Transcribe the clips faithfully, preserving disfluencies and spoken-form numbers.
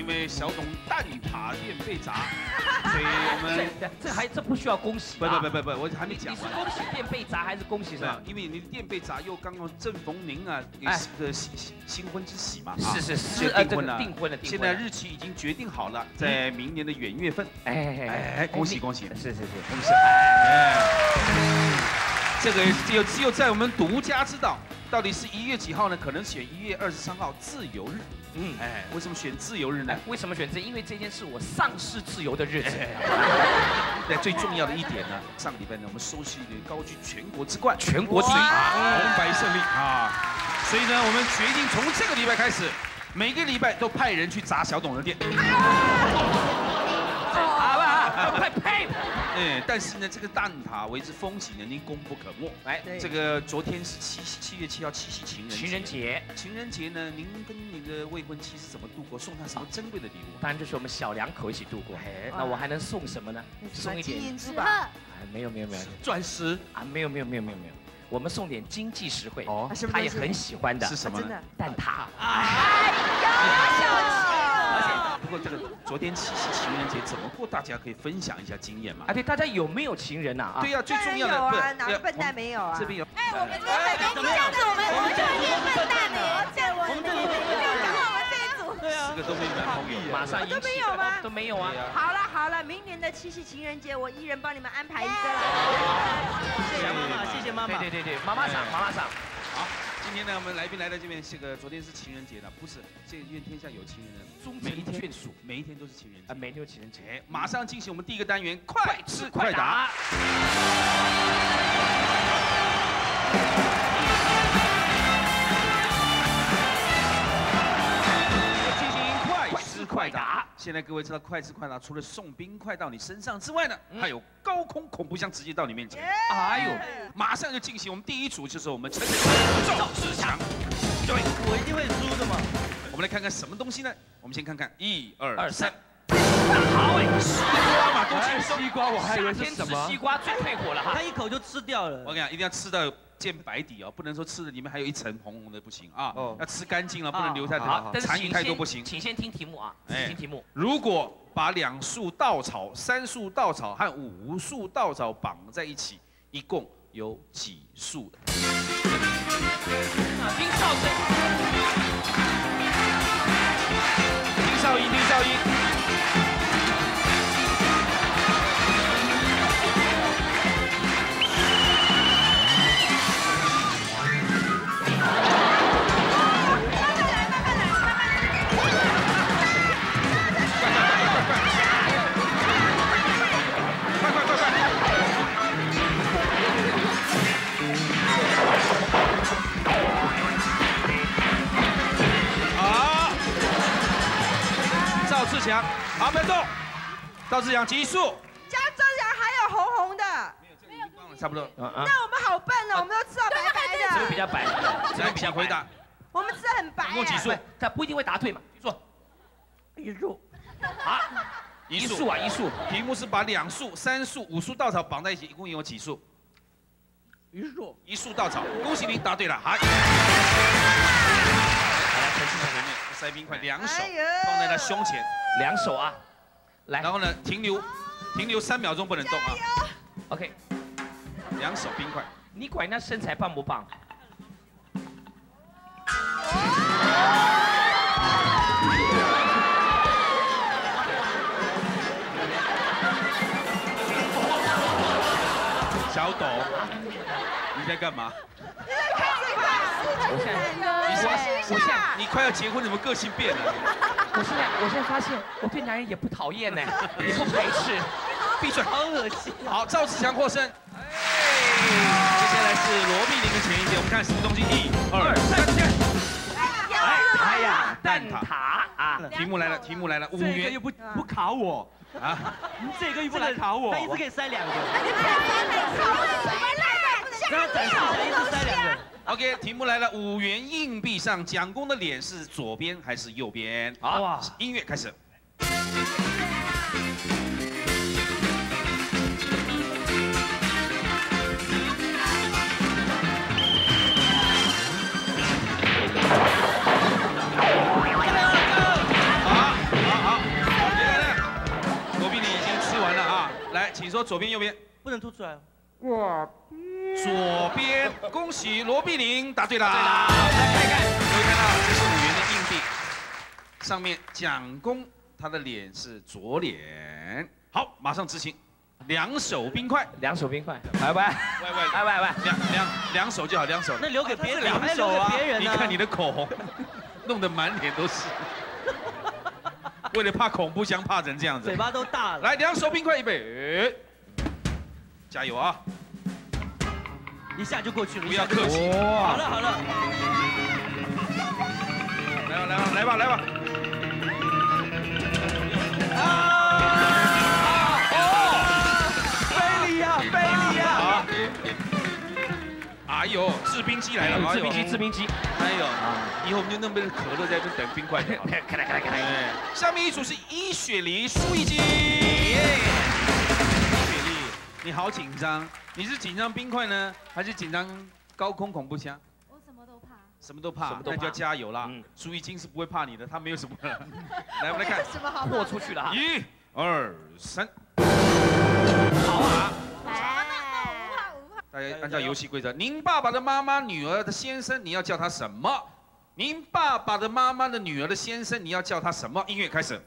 为小董蛋挞店被砸，所以我们这这还这不需要恭喜。 不不不不不，我还没讲完。 你是恭喜店被砸还是恭喜什么？ 因为你的店被砸，又刚刚正逢您啊，的新新婚之喜嘛。 是是是， 订婚了， 订婚了， 现在日期已经决定好了，在明年的元月份。哎哎，恭喜恭喜！ 是是是， 恭喜！哎，这个只有只有在我们独家知道，到底是一月几号呢？可能选一月二十三号自由日。嗯，哎，为什么选自由日呢？ 为什么选这？因为这件是我丧失自由的日子。 那最重要的一点呢，上个礼拜呢，我们收视率高居全国之冠， 全国之最， 红白胜利啊！所以呢，我们决定从这个礼拜开始，每个礼拜都派人去砸小董的店。 好吧，快呸！ 哎，但是呢，这个蛋挞为之风行呢，您功不可没。哎，这个昨天是七夕，七月七号七夕情人情人节。 情人节呢，您跟你的未婚妻是怎么度过？送她什么珍贵的礼物？ 当然就是我们小两口一起度过。哎，那我还能送什么呢？送一点金银珠吧？ 哎，没有没有没有， 钻石啊，没有没有没有没有没有。我们送点经济实惠哦， 他也很喜欢的。 是什么呢？ 蛋挞。 哎呀，小气了！不过这个昨天七夕情人节怎么过？大家可以分享一下经验嘛。 啊，对，大家有没有情人呐？ 对呀，最重要的有啊，哪个笨蛋没有啊？ 这边有。 哎，我们这边怎么样？我们我们这边笨蛋呢？这我们这里没有，讲我们这一组。 对啊，四个都没有男朋友， 马上都没有吗？ 都没有啊。 好了好了，明年的七夕情人节，我一人帮你们安排一个了。 谢谢妈妈，谢谢妈妈。 对对对对，妈妈赏，妈妈赏。 好，今天呢，我们来宾来到这边，这个昨天是情人节了，不是，这愿天下有情人的， 终成眷属， 每一天都是情人节啊，每天都是情人节。 哎，马上进行我们第一个单元，快吃快答。进行快吃快答。现在各位知道快吃快答除了送冰块到你身上之外呢，还有高空恐怖箱直接到你面前。哎呦，马上就进行我们第一组，就是我们陈赵志强。对， 我一定会输的嘛。 我们来看看什么东西呢？我们先看看一二三。 好哎， 西瓜嘛，都吃西瓜，我还以为是什么？ 西瓜最退火了哈， 他一口就吃掉了。 我跟你讲，一定要吃到见白底哦，不能说吃的里面还有一层红红的不行啊。哦，要吃干净了，不能留太多，残余太多不行。 请先听题目啊，听题目。 如果把两束稻草、三束稻草和五束稻草绑在一起，一共有几束？ 啊，听哨声。 听哨音，听哨音。志强，好，不要动。赵志强结束。 加周强还有红红的。 没有，这个已经忘了，差不多。 那我们好笨哦，我们都吃到白白的。 这个比较白， 这个比较回答。 我们吃的很白。 一共几束？ 他不一定会答对嘛。记住。一束。啊，一束啊，一束。 题目是把两束、三束、五束稻草绑在一起，一共有几束？ 一束。 一束稻草。恭喜您答对了，好。来，陈志强前面塞冰块，两手放在他胸前。 两手啊，来， 然后呢，停留，停留三秒钟不能动啊。 OK， 两手冰块。 你管人家身材棒不棒？ 小董，你在干嘛？ 你在看这块？ 我现在， 你休息一下。 你快要结婚，怎么个性变了？ 我现在，我现在发现我对男人也不讨厌呢，也不排斥。 闭嘴， 好恶心。 好，赵志强获胜。哎，接下来是罗碧玲的前一节，我们看什么东西？一、二、三， 哎，哎呀，蛋挞啊！ 题目来了，题目来了，五元。 这个又不不考我啊？你这个又不来考我？他一次可以塞两个。让他展示一下，一次塞两个。 OK， 题目来了，五元硬币上蒋公的脸是左边还是右边？好，音乐开始。好，好，好， 请说左边右边。 不能吐出来哦。 哇，左边，恭喜罗碧玲答对啦！ 对啦，我们来看一看， 各位看到这是五元的硬币，上面蒋公他的脸是左脸。好，马上执行，两手冰块， 两手冰块，来喂， 喂喂， 来喂喂， 两两两手就好，两手。 那留给别人， 两手啊！ 别人你看你的口红，弄得满脸都是。为了怕恐怖箱怕成这样子， 嘴巴都大了。 来，两手冰块，预备，加油啊！ 一下就过去了， 不要客气。 好了好了， 来吧来吧来吧来吧！ 啊！哦！非礼呀非礼呀！ 好。哎呦，制冰机来了！ 制冰机制冰机。 哎呦，以后我们就弄杯可乐在这等冰块就好了。 看来看来看来。 下面一组是伊雪梨、苏一金。伊雪梨，你好紧张，你是紧张冰块呢，还是紧张高空恐怖箱？ 我什么都怕。 什么都怕， 什么都怕那就要加油啦。苏一金是不会怕你的，他没有什么。来，我们来看。 什么好？ 豁出去了哈。 一、二、三。 好啊。 大家按照游戏规则，您爸爸的妈妈女儿的先生，你要叫他什么？您爸爸的妈妈的女儿的先生，你要叫他什么？音乐开始。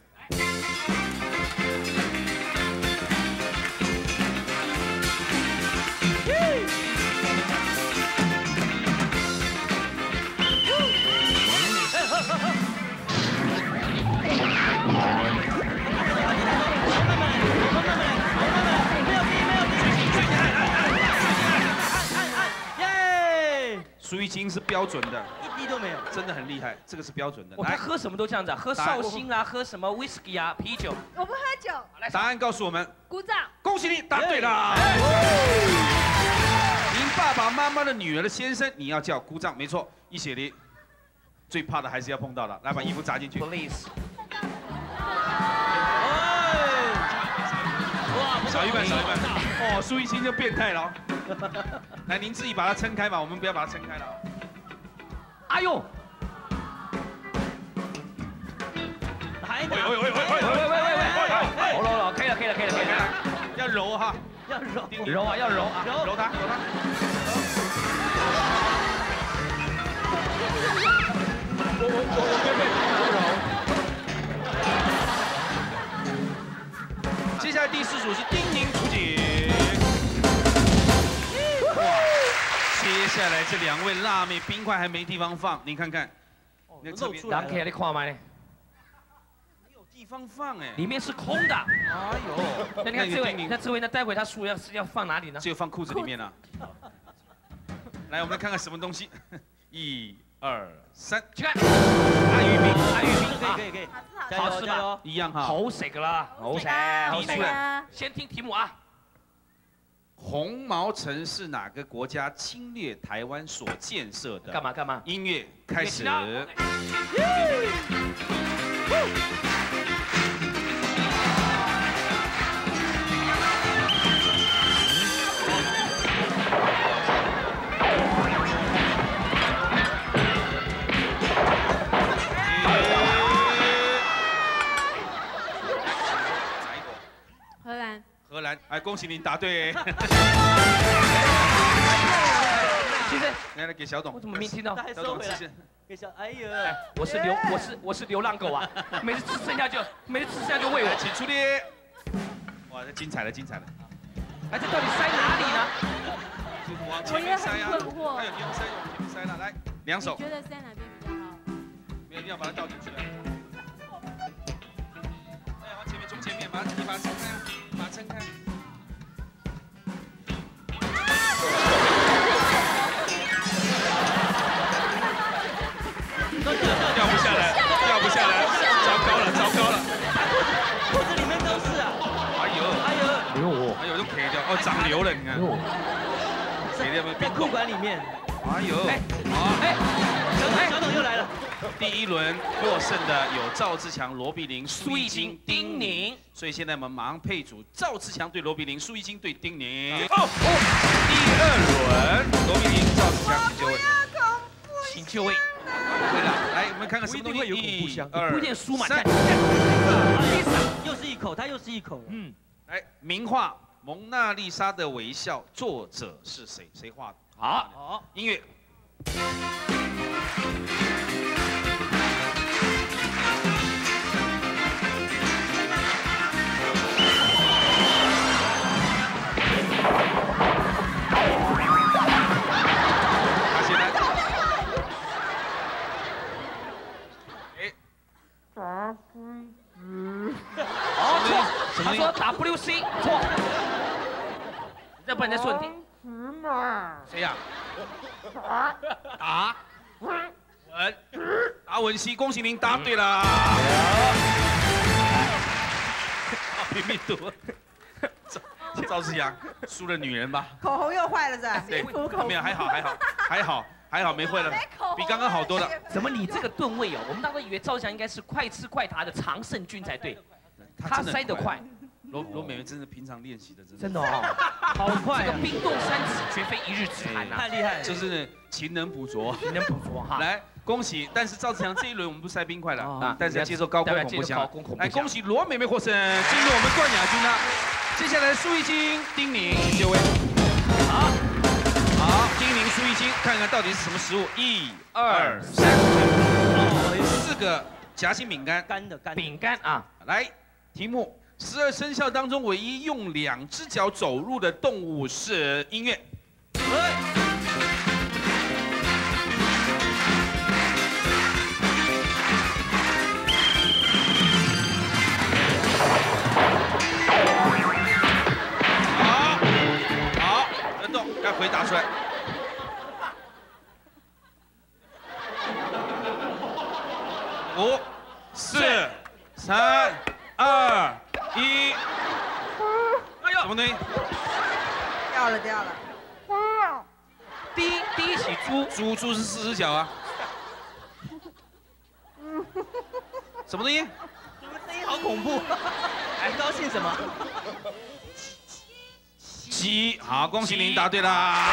苏一金是标准的， 一滴都没有， 真的很厉害，这个是标准的。 哦，他喝什么都这样子啊，喝绍兴啊，喝什么 whisky 啊，啤酒。 我不喝酒。 答案告诉我们， 鼓掌。 恭喜你答对了。您爸爸妈妈的女儿的先生，你要叫姑丈，没错。一血梨，最怕的还是要碰到的，来把衣服扎进去。 Police。 少一半，少一半。哦，苏一金就变态了。来，您自己把它撑开吧，我们不要把它撑开了。 哎呦！ 还拿！ 喂喂喂喂喂喂喂喂喂！好了了，可以了可以了可以了可以了， 要揉哈， 要揉揉啊要揉啊揉揉它揉它。我我我我别别揉。接下来第四组是丁宁楚景。接下来这两位辣妹冰块还没地方放，您看看， 那露出来，可以你看吗？ 没有地方放哎， 里面是空的。 哎呦， 那你看这位，那这位，那待会他输要是要放哪里呢？ 只有放裤子里面啊。来，我们来看看什么东西。一、二、三， 去看。爱玉冰，爱玉冰， 可以可以可以， 好吃吗？ 一样哈。 好食噶啦，好食，好食。先听题目啊。 红毛城是哪个国家侵略台湾所建设的？ 干嘛干嘛？ 音乐开始。 荷兰。 荷兰，哎，恭喜您答对。 其实， 来来给小董。 我怎么没听到？ 小董谢谢。给小，哎呦， 我是流，我是我是流浪狗啊！每次吃剩下就，每次吃剩下就喂我。 请出列。哇，这精彩了，精彩了。 哎，这到底塞哪里呢？ 就是往前面塞啊。还有地方塞，往前面塞了，来，两手。 你觉得塞哪边比较好？ 没有，一定要把它倒进去啊。哎，往前面，从前面，把它，你把它撑开啊。把它撑开。掉不下来，掉不下来，糟糕了，糟糕了！ 裤子里面都是啊！ 哎呦， 哎呦， 哎呦，哎呦，都 K 掉，哦，长瘤了，你看。K 掉没？ 在裤管里面。 哎呦， 哎， 好， 哎，小董，小董又来了。 第一轮获胜的有赵自强、罗碧玲、 苏一金、丁宁， 所以现在我们马上配组，赵自强对罗碧玲，苏一金对丁宁。哦哦，第二轮罗碧玲、赵自强请就位， 请就位。 对了，来我们看看什么东西。 一、 二、不一定输嘛。 又是一口，他又是一口。 嗯，来名画蒙娜丽莎的微笑，作者是谁？谁画的？ 好， 好， 音乐。他现在，哎， 哦错，他说 W C 错，你再不然再说你听。 谁呀？答文，答文熙，恭喜您答对了。啊，拼命读。赵赵志阳输了女人吧？ 口红又坏了是吧？ 对， 口红没有，还好，还好，还好，还好没坏了，比刚刚好多了。 怎么你这个吨位哦？我们当时以为赵翔应该是快吃快答的常胜军才对，他塞得快。 罗罗美元真的平常练习的，真的。 真的哦，好快！这个冰冻三尺，绝非一日之寒呐， 太厉害了， 就是勤能补拙， 勤能补拙哈。 来，恭喜！但是赵志强这一轮我们不塞冰块了哦啊，但是要接受高空恐怖箱。来，恭喜罗美美获胜，进入我们冠亚军了。接下来苏一金、丁宁，谢位。好，好，丁宁、苏一金，看看到底是什么食物？一、二、三，四个夹心饼干， 干的干饼干啊。 来，题目。十二生肖当中唯一用两只脚走路的动物是音乐。好，好，跟动，该回答出来。五、四、三、二。一，哎呦，什么东西？ 掉了掉了。 第一第一起猪， 猪猪是四只脚啊。什么东西？ 你们声音好恐怖，还高兴什么？ 鸡，好，恭喜您答对啦。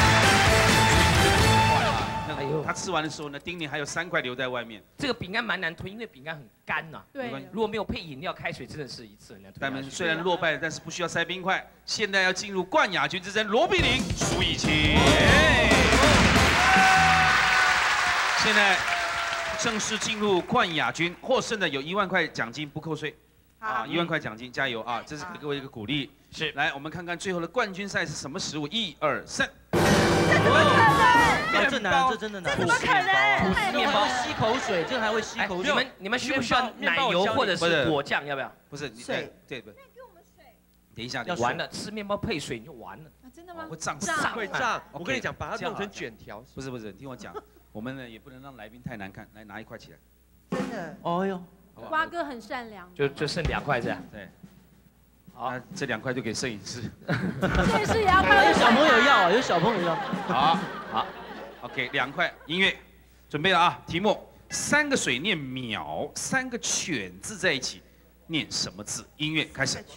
哎呦，他吃完的时候呢，丁宁还有三块留在外面。 这个饼干蛮难吞，因为饼干很干呐。 对， 如果没有配饮料、开水，真的是一次很难吞。 他们虽然落败，但是不需要塞冰块。现在要进入冠亚军之争，罗碧玲、苏以晴。现在正式进入冠亚军，获胜的有一万块奖金不扣税。啊，一万块奖金，加油啊！这是给各位一个鼓励。 是， 来，我们看看最后的冠军赛是什么食物？一二三。 这真难，这真的难。 这怎么可能？ 吐司面包吸口水，这还会吸口水。 你们你们需不需要奶油或者是果酱？要不要？ 不是， 水。 对对。给我们水。等一下， 要完了，吃面包配水你就完了。 真的吗？ 会胀， 胀会胀。我跟你讲，把它弄成卷条。 不是不是，听我讲，我们呢也不能让来宾太难看，来拿一块起来。 真的。 哦哟。 瓜哥很善良， 就就剩两块这样。 对，好，这两块就给摄影师。 摄影师也要快。 有小朋友要，有小朋友要。 好，好 ，OK， 两块，音乐，准备了啊！题目：三个水念淼，三个犬字在一起，念什么字？音乐开始。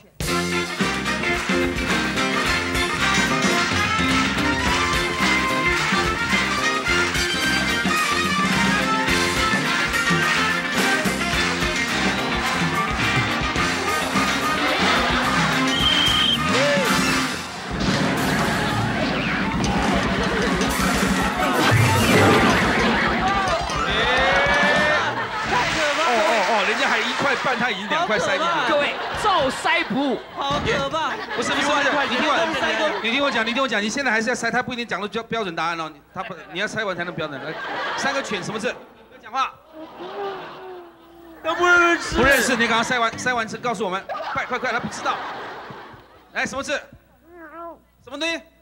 半他已经两块塞进去， 各位照塞不误， 好可怕！ 不是不是不是，你听我，你听我讲，你听我讲，你现在还是要塞，他不一定讲的标标准答案哦，他不，你要塞完才能标准。来，三个犬什么字？讲话。 都不认识， 不认识，你刚刚塞完塞完字告诉我们，快快快，他不知道。来，什么字？什么东西？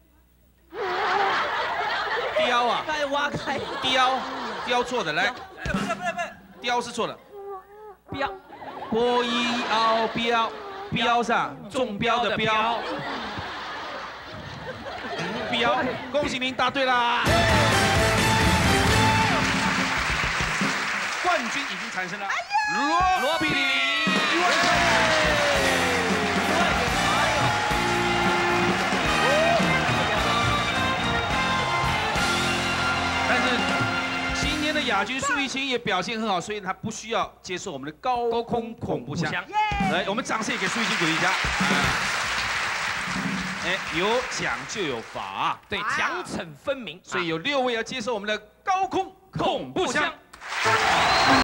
雕啊！ 再挖开。 雕，雕错的，来。不是不是不是，雕是错的。 标， 波一凹标，标上中标的标，标，恭喜您答对啦！冠军已经产生了，罗罗比里。但是。亚军苏一清也表现很好，所以他不需要接受我们的高空恐怖箱。来，我们掌声也给苏一清鼓励一下。 哎，有奖就有罚， 对，奖惩分明， 所以有六位要接受我们的高空恐怖枪。